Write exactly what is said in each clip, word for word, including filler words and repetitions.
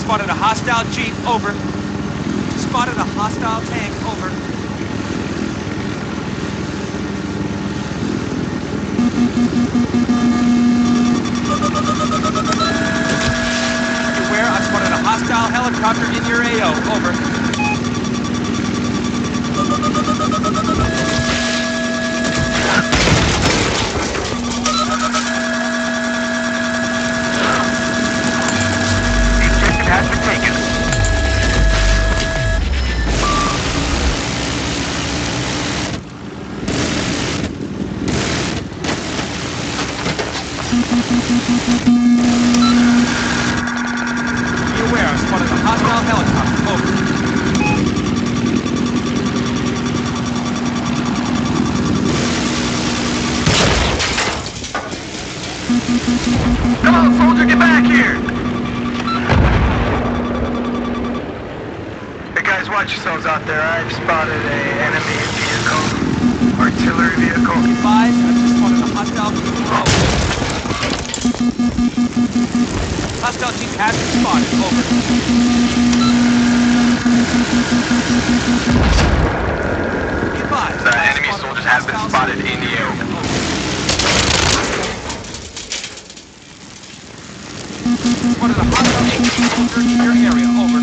spotted a hostile jeep, over. Spotted a hostile tank, over. Beware, I've spotted a hostile helicopter in your A O, over. Has been taken. Be aware, I've spotted a hostile helicopter, over. Come on, soldier, get back here! Hey guys, watch yourselves out there. I've spotted a enemy vehicle, artillery vehicle. Five, I've just spotted a hostile vehicle, over. Hostile jeep has been spotted, over. Be advised, The I've enemy spotted soldiers a have been hostile spotted soldier in you. area, over. Spotted a hostile H Q soldier in your area, over.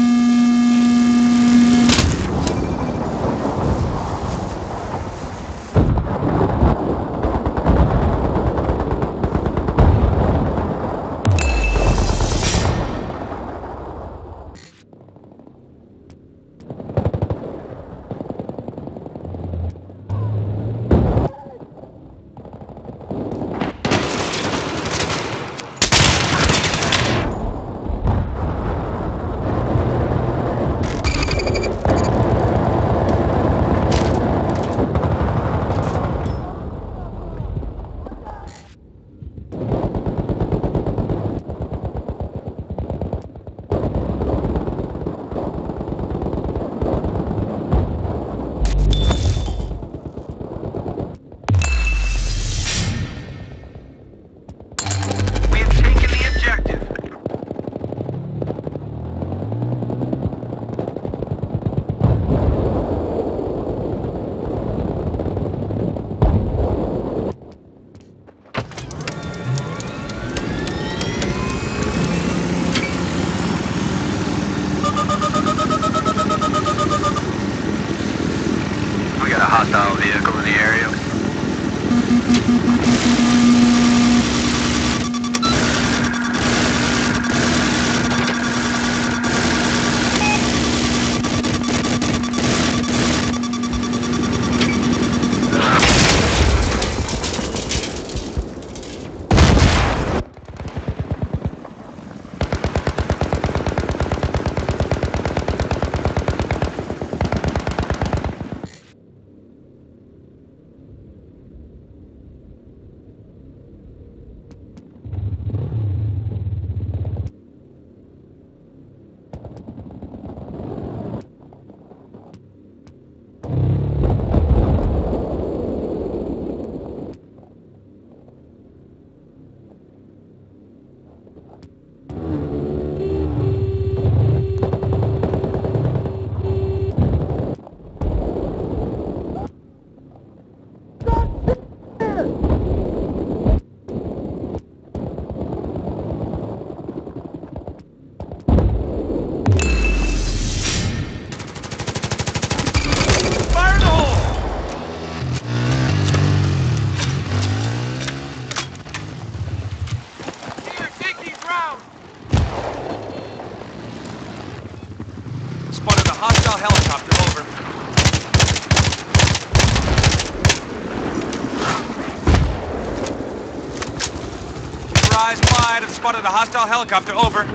Hostile vehicle in the area. Spotted a hostile helicopter, over. Keep your eyes wide. I've spotted a hostile helicopter, over.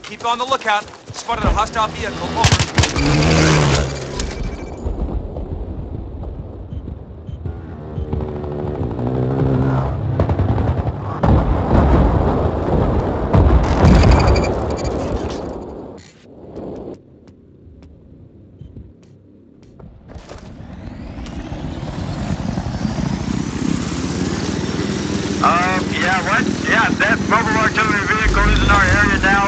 Keep on the lookout. Spotted a hostile vehicle. Over. Um, yeah, what? Yeah, that mobile artillery vehicle is in our area now.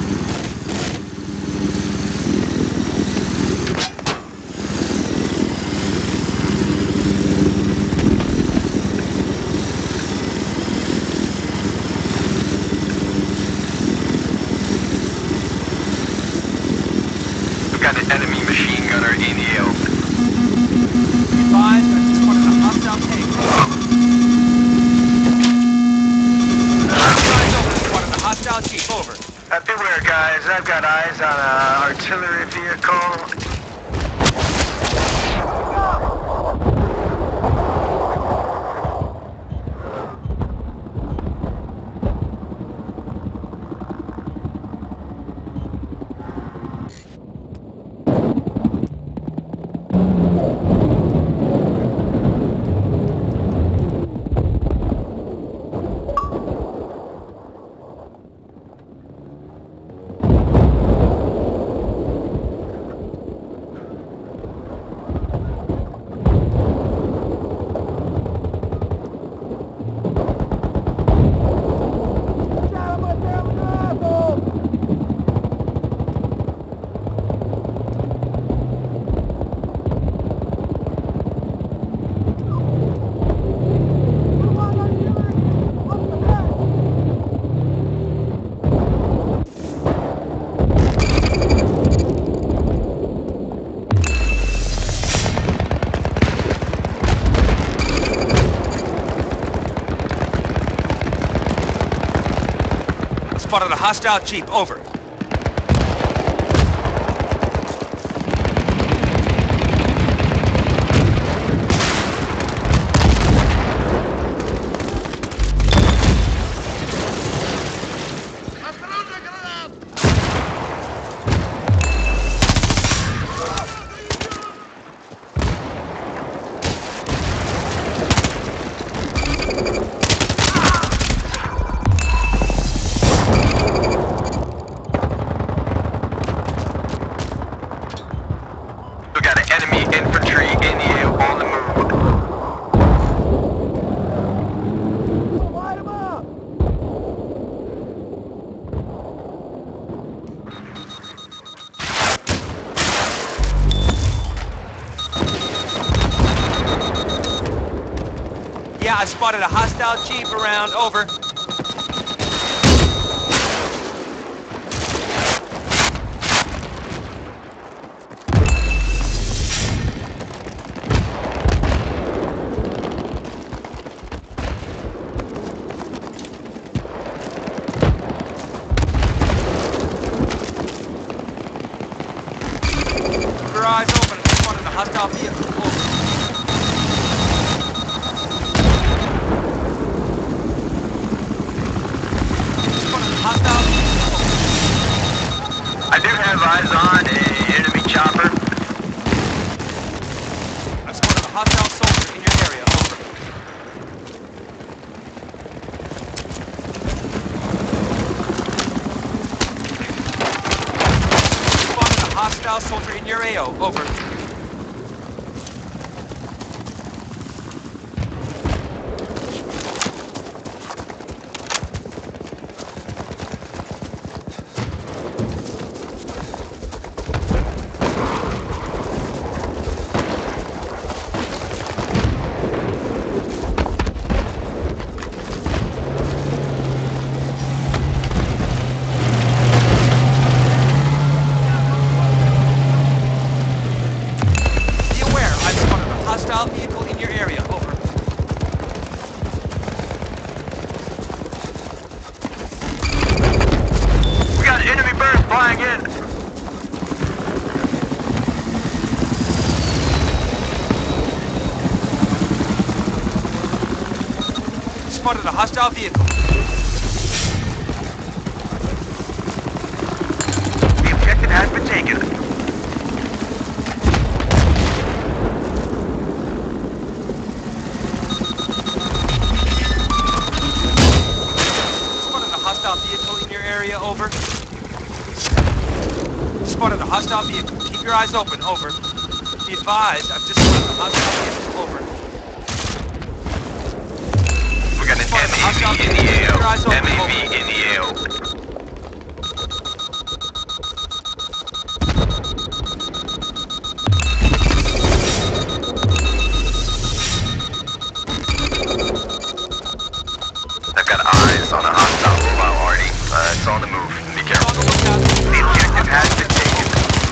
We've got an enemy machine gunner in the L. Advise that spotted a hostile tank. Eyes over. Spotted a hostile jeep. Over. Uh, beware, guys. I've got eyes on an artillery vehicle. Spotted a hostile jeep. Over. We got an enemy infantry in the air on the move. Light 'em up! Yeah, I spotted a hostile jeep around. Over. Keep your eyes open. Spotted a hostile vehicle. Over. Spotted a hostile vehicle. I do have eyes on a enemy chopper. I spotted a hostile soldier in your area. Over. Spotted a hostile soldier in your A O. Over. Be aware, I've spotted a hostile vehicle in your area. Over. We got enemy birds flying in. Spotted a hostile vehicle. in your area, over. Spotted a hostile vehicle. Keep your eyes open, over. Be advised, I've just spotted a hostile vehicle, over. We got an Spotted a hostile M A V in vehicle. the Keep your A eyes O. open, M A over. V in the A O. I've got eyes on a hostile mobile already. Uh, it's on the move. Be On careful. the lookout. The objective has been taken.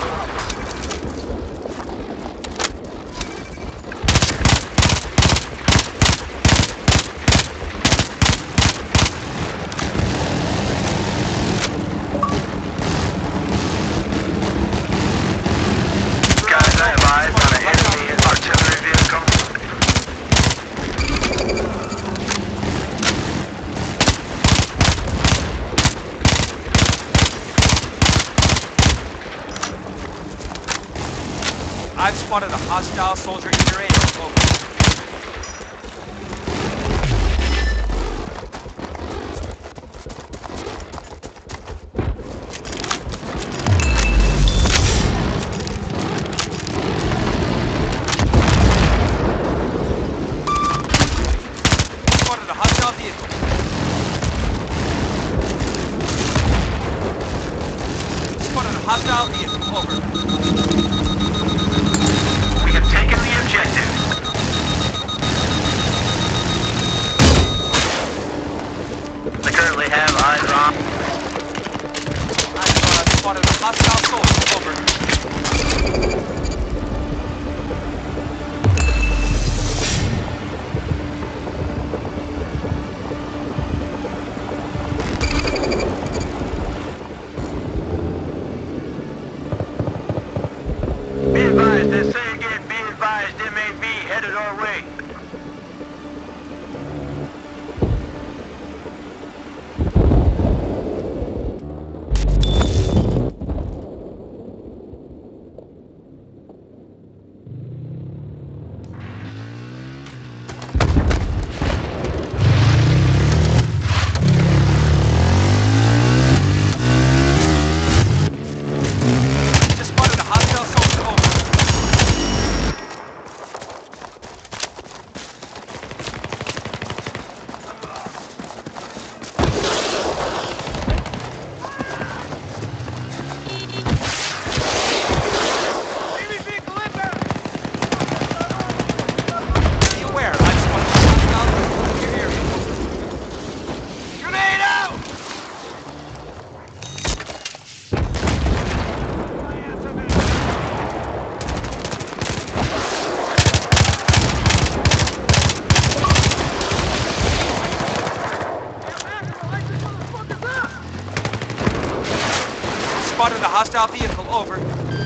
Guys, I have eyes on an enemy artillery vehicle. I've spotted a hostile soldier in your area, over. Spotted a hostile vehicle. Spotted a hostile vehicle, over. We have taken the objective. I currently have eyes on. I've uh, spotted a hostile soldier, over. Be advised, they say again, be advised, M A V headed our way. Just spotted a hostile soldier, over. Be aware, I've spotted a hostile vehicle in your area, over. Grenade out! Spotted a hostile vehicle, over.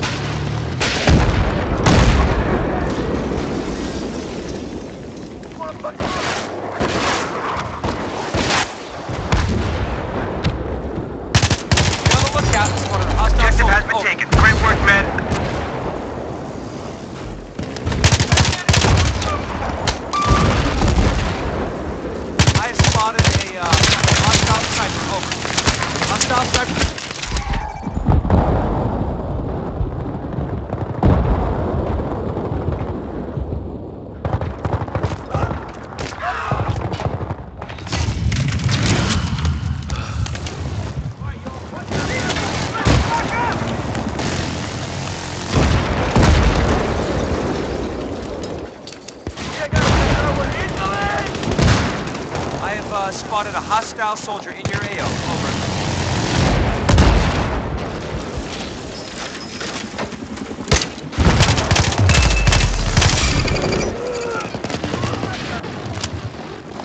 Be on the lookout. Spotted a hostile Objective has soldier, been over. taken. Great work, men. I have spotted a uh, hostile sniper, over. Hostile sniper. I have uh, spotted a hostile soldier in your A O, over.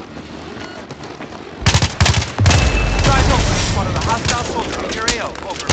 Guys, over. Spotted a hostile soldier in your A O, over.